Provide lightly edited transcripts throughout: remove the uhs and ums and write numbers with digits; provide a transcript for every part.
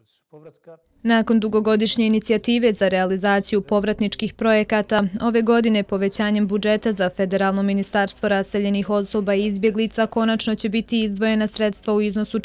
Nakon dugogodišnje inicijative za realizaciju povratničkih projekata, ove godine povećanjem budžeta za Federalno ministarstvo raseljenih osoba i izbjeglica konačno će biti izdvojena sredstva u iznosu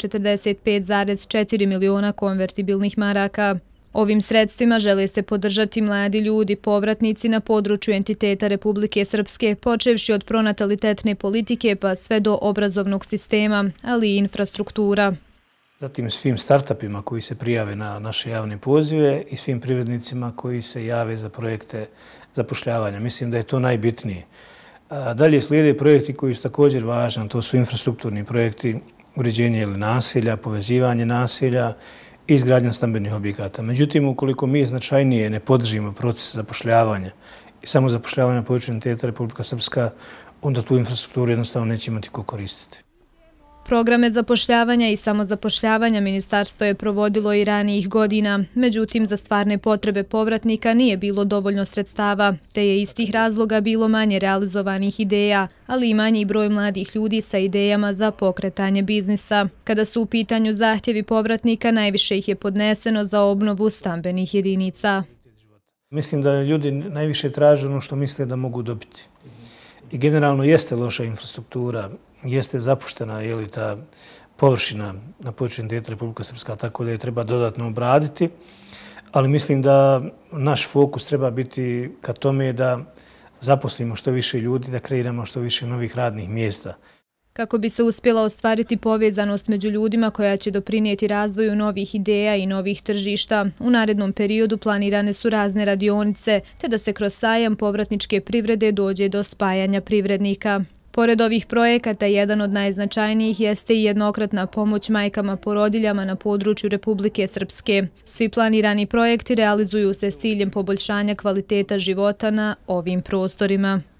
45,4 miliona konvertibilnih maraka. Ovim sredstvima žele se podržati mladi ljudi, povratnici na području entiteta Republike Srpske, počevši od pronatalitetne politike pa sve do obrazovnog sistema, ali i infrastruktura. Zatim svim startupima koji se prijave na naše javne pozive i svim privrednicima koji se jave za projekte zapošljavanja. Mislim da je to najbitnije. Dalje slijede projekti koji su također važni, to su infrastrukturni projekti, uređenje ili naselja, povezivanje naselja i izgradnja stambenih objekata. Međutim, ukoliko mi značajnije ne podržimo proces zapošljavanja i samo zapošljavanja na području entiteta Republika Srpska, onda tu infrastrukturu jednostavno neće imati ko koristiti. Programe zapošljavanja i samozapošljavanja ministarstvo je provodilo i ranijih godina, međutim za stvarne potrebe povratnika nije bilo dovoljno sredstava, te je iz tih razloga bilo manje realizovanih ideja, ali i manji broj mladih ljudi sa idejama za pokretanje biznisa. Kada su u pitanju zahtjevi povratnika, najviše ih je podneseno za obnovu stambenih jedinica. Mislim da ljudi najviše traže ono što misle da mogu dobiti. I generalno jeste loša infrastruktura, jeste zapuštena ta površina na području entiteta Republika Srpska, tako da je treba dodatno obraditi, ali mislim da naš fokus treba biti ka tome da zaposlimo što više ljudi, da kreiramo što više novih radnih mjesta. Kako bi se uspjela ostvariti povezanost među ljudima koja će doprinijeti razvoju novih ideja i novih tržišta, u narednom periodu planirane su razne radionice, te da se kroz sajam povratničke privrede dođe do spajanja privrednika. Pored ovih projekata, jedan od najznačajnijih jeste i jednokratna pomoć majkama porodiljama na području Republike Srpske. Svi planirani projekti realizuju se s ciljem poboljšanja kvaliteta života na ovim prostorima.